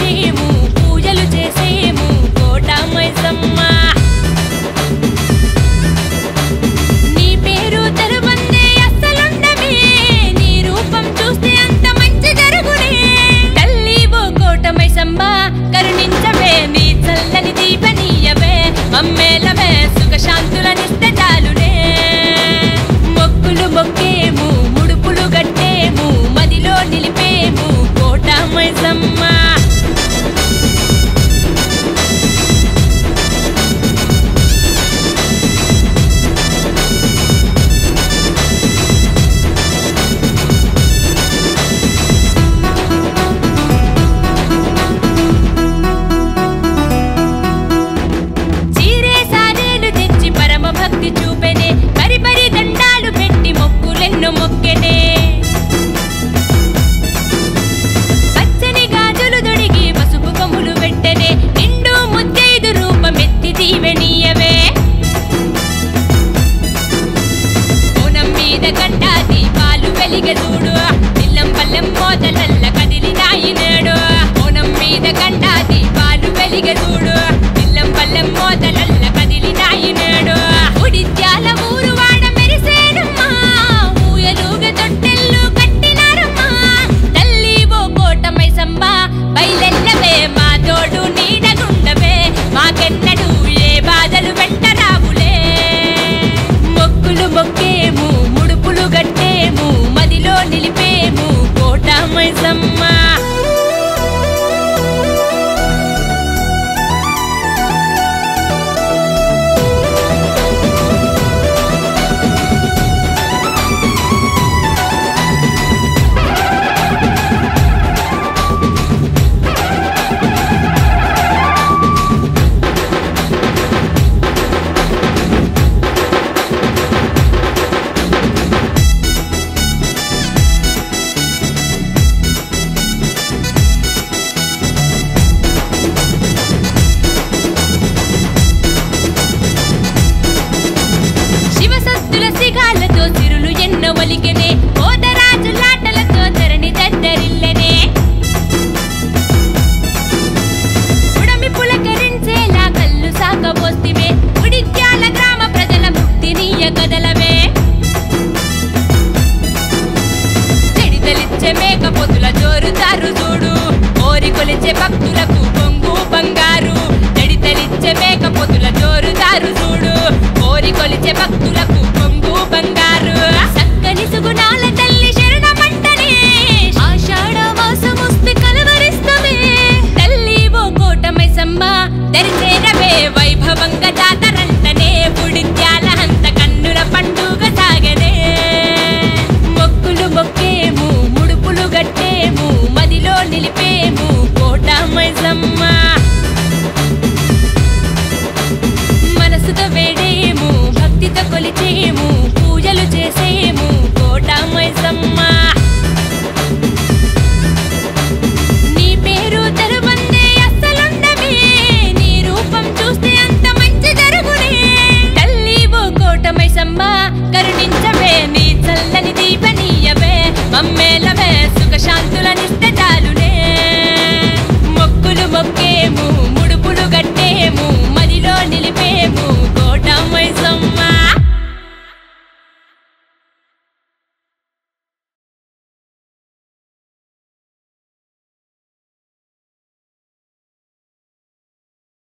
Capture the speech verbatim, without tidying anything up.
కొలిచేము పూజలు చేసేము కోట మైసమ్మ నీ పేరు తరువందే అస్సలుండవే నీ రూపం చూస్తే అంత మంచి జరుగునే తల్లి ఓ కోట మైసమ్మ కరుణించవే నీ చల్లని దీపనీయవే మమ్మేలవే సుఖ శాంతులనిస్తే చాలునే మొక్కులు మొక్కేము ముడుపులు గట్టేము మదిలో నిలిపేము కోట మైసమ్మ చూపెనే పరి పరి దండాలు పెట్టి మొక్కులెన్నో మొక్కెనే పచ్చని గాజులు దొడిగి పసుపు కొమ్ములు పెట్టెనే నిండు ముద్దైదు రూపమెత్తి దీవెనీయవే కోనం మీద గంట దీపాలు వెలిగ చూడు ఇల్లం పల్లెం మోతలల్ల కదిలినాయి నేడు కోనం మీద గంట దీపాలు వెలిగ చూడు ఇల్లం పల్లెం మోతలల్ల కదిలినాయి నేడు ఉడిత్యాల ఊరు వాడ మెరిసేనమ్మా ఊయలుగా తొట్టెల్లు కట్టినారమ్మా తల్లి ఓ కోట మైసమ్మ బయలెల్లవే మా తోడు నీడగుండవే మాకెన్నడూ ఏ బాధలు వెంటరావులే మొక్కులు మొక్కేము ముడుపులు గట్టేము మదిలో నిలిపేము కోట మైసమ్మ సిగాలతో సిరులు ఎన్నో ఒలిగెనే ఓదరాజులాటలతో ధరణి దద్దరిల్లెనే ఉడమి పులకరించేలా కళ్ళు సాగబోస్తివే ఉడిత్యాల గ్రామ ప్రజల ముక్తినీయ కదలవే చెడితలిచ్చే మేకపోతుల జోరుదారు చూడు ఓరి కొలిచే భక్తులకు పొంగు బంగారు చెడితలిచ్చే మేకపోతుల జోరుదారు చూడు ఓరి కొలిచే భక్తులకు పొంగు బంగారు చక్కని సుగుణాల తల్లి శరణమంటనే ఆషాఢ మాసముస్తే కలవరిస్తమే తల్లి ఓ కోట మైసమ్మ దరిచేరవే వైభవంగా జాతరంటనే ఉడిత్యాల హంత కన్నుల పండుగ సాగనే మొక్కులు మొక్కేము ముడుపులు గట్టేము మదిలో నిలిపేము కోట మైసమ్మ మనసుతో వేడేము భక్తితో కొలిచేము పూజలు చేసేము కోట మైసమ్మ నీ పేరు తరువందే అస్సలుండవే నీ రూపం చూస్తే అంత మంచి జరుగునే తల్లి ఓ కోట మైసమ్మ కరుణించవే నీ చల్లని దీపనీయవే మమ్మేలవే సుఖ శాంతులనిస్తే చాలునే మొక్కులు మొక్కేము